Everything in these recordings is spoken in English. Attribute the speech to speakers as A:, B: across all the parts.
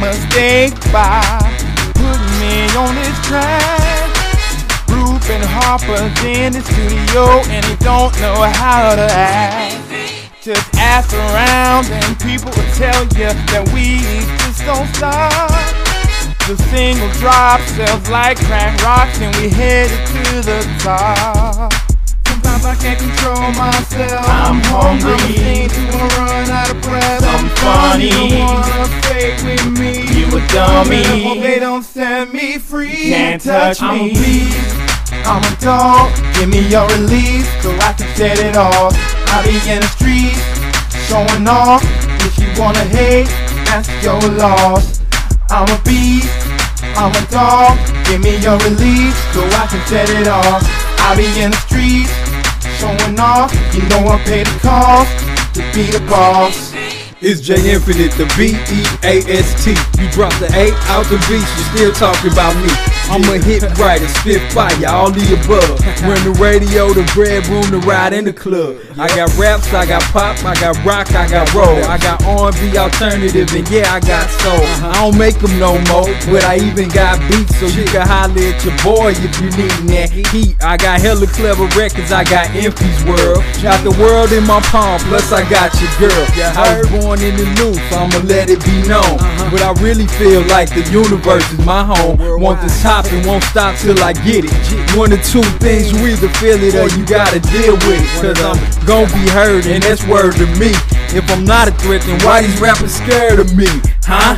A: mistake by putting me on this track. Reuben Harper's in the studio and he don't know how to act. Just ask around and people will tell you that we just don't stop. The single drop sells like crack rocks and we headed to the top. Sometimes I can't control myself. I'm hungry. I'm to wanna run out of breath. I'm funny. You don't wanna fake with me. You a dummy. Hope they don't set me free. Can't touch me. I'm a beast. I'm a dog. Give me your release so I can set it off. I be in the streets showing off. If you wanna hate, that's your loss. I'm a beast. I'm a dog. Give me your release so I can set it off. I be in the streets showing off, you know I pay the cost to be the boss.
B: It's J Infinite, the B-E-A-S-T. You drop the A out the beach, you still talking about me. I'm a hit writer, spit fire, all the above. We're in the radio, the bread room, the ride in the club. I got raps, I got pop, I got rock, I got roll. I got R&B alternative, and yeah, I got soul. I don't make them no more, but I even got beats, so you can holler at your boy if you need that heat. I got hella clever records, I got Empty's World. Got the world in my palm, plus I got your girl. I was born in the loop, I'ma let it be known. But I really feel like the universe is my home. Want this top and won't stop till I get it. One or two things, you either feel it or you gotta deal with it. Cause I'm gon' be heard and that's word to me. If I'm not a threat, then why these rappers scared of me? Huh?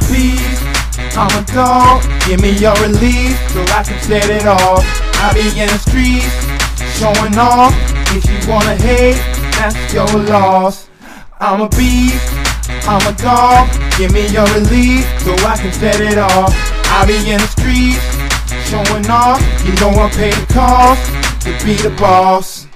A: I'm a dog, give me your release so I can set it off. I be in the streets showing off. If you wanna hate, that's your loss. I'm a beast, I'm a dog, give me your release so I can set it off. I be in the streets showing off, you know I pay the cost to be the boss.